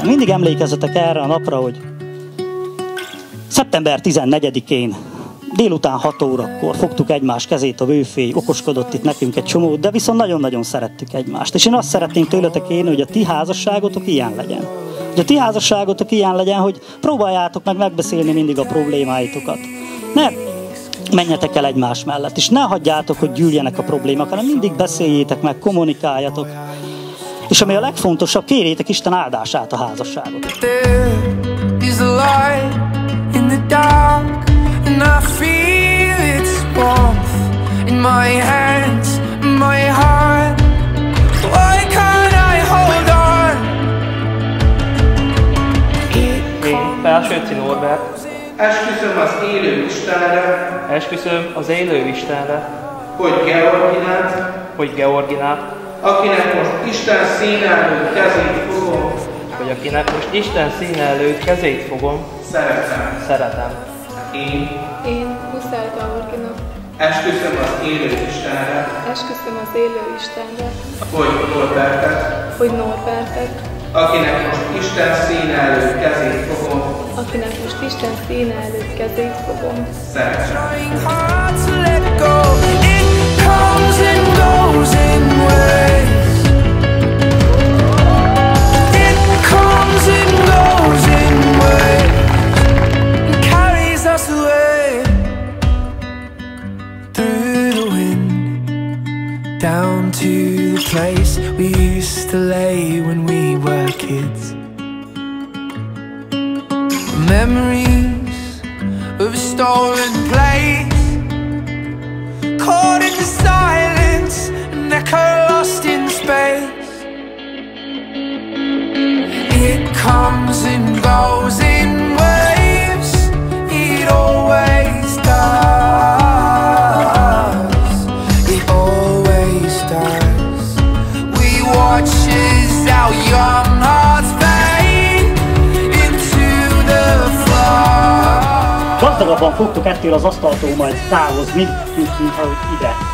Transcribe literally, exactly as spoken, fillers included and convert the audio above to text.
Mindig emlékezzetek erre a napra, hogy szeptember tizennegyedikén délután hat órakor fogtuk egymás kezét, a vőfély okoskodott itt nekünk egy csomót, de viszont nagyon-nagyon szerettük egymást. És én azt szeretném tőletek kérni, hogy a ti házasságotok ilyen legyen. Hogy a ti házasságotok ilyen legyen, hogy próbáljátok meg megbeszélni mindig a problémáitokat. Ne menjetek el egymás mellett, és ne hagyjátok, hogy gyűljenek a problémák, hanem mindig beszéljétek meg, kommunikáljatok. És ami a legfontosabb, kérjétek Isten áldását a házasságot. Én, Felsőci Norbert, esküszöm az élő Istenre, esküszöm az élő Istenre, hogy Georginát, hogy Georginát, akinek most Isten színe előtt kezét fogom, hogy akinek most Isten színe előtt kezét fogom, szeretem. szeretem. Én, Én, Huszár Georgina, esküszöm az élő Istenre, esküszöm az élő Istenre, hogy Norbertet, hogy Norbertet, akinek most Isten színe előtt kezét fogom, akinek most Isten színe előtt kezét fogom, szeretem. Down to the place we used to lay when we were kids. Memories of a stolen place, caught in the silence, an echo lost in space. It comes and goes in waves, it always does. Young hearts fade into the floor. Gazdagabban fogtok ettől az asztaltól majd távozni, mint, mint ahogy ide